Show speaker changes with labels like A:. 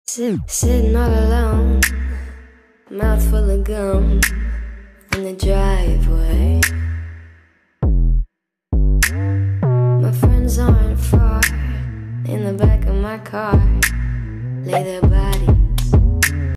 A: Sitting all alone, mouth full of gum in the driveway. My friends aren't far, in the back of my car, lay their bodies